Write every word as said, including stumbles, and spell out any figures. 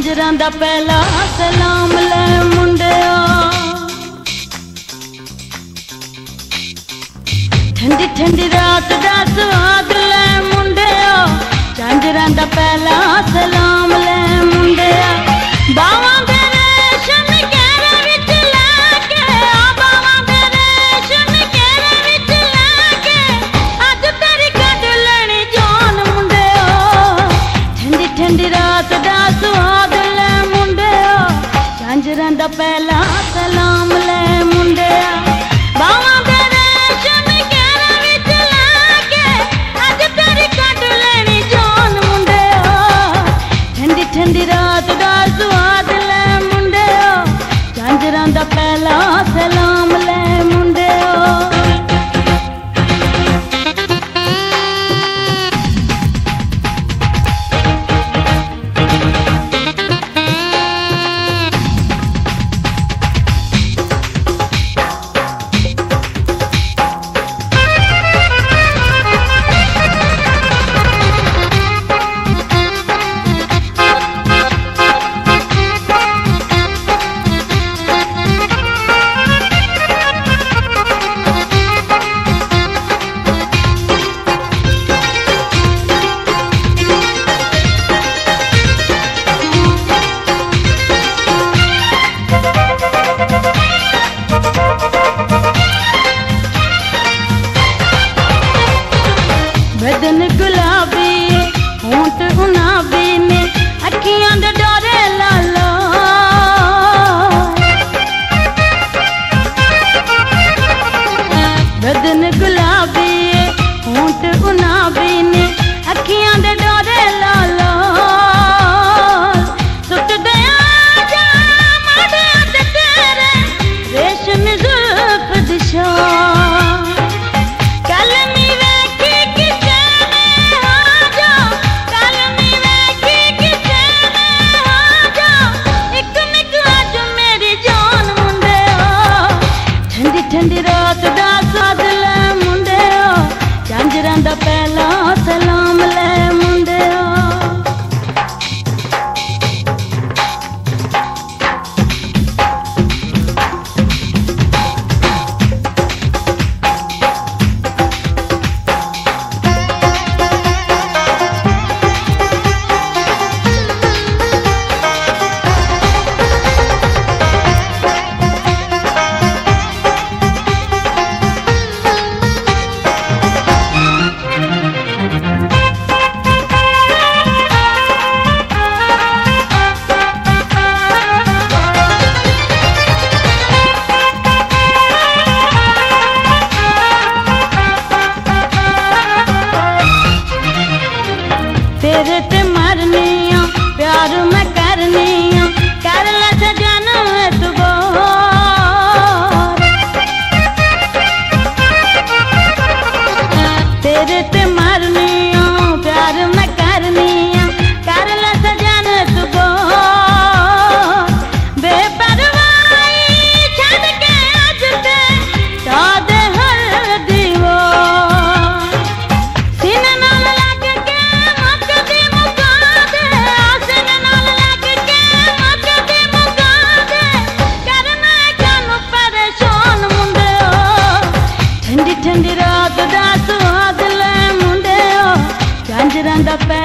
झांझरां दा पहला सलाम ले मुंडिया, ठंडी ठंडी रात दा स्वाद ले मुंडिया, झांझरां दा पहला सलाम ले मुंडिया। बावां दे रेशम घेरे विच लैके, बावां दे रेशम घेरे विच लैके, अज तेरी कट लेनी जान मुंडिया, ठंडी ठंडी रात दा स्वाद ले मुंडिया, झांझरां दा पहला सलाम ले मुंडिया। बावां दे रेशम घेरे विच लैके, अज तेरी कट लेनी जान मुंडिया, ठंडी ठंडी रात दा स्वाद ले मुंडिया, झांझरां दा पहला सलाम ले मुंडिया। बदन गुलाबी होंठ गुलाबी ने, अखियां दे डोरे लाला, बदन गुलाबी होंठ गुलाबी ने, अखियां दे डोरे लाला, सुट दया जा माड़े ते तेरे रेशम जुल्फ दिशा, ठंडी रात दा स्वाद ले मुंडिया, झांझरां दा पहला सलाम ले मुंडिया। तेरे ते मरनिया प्यार मैं करनिया, कर ले सजन एतबार, तेरे ते मरनिया प्यार मैं करनिया, कर ले सजन एतबार, बेपरवाही छड़ के अज ते सादे हर दीवार, सीने नाल लग के ठंडी रात दा स्वाद ले मुंडिया, झांझरां दा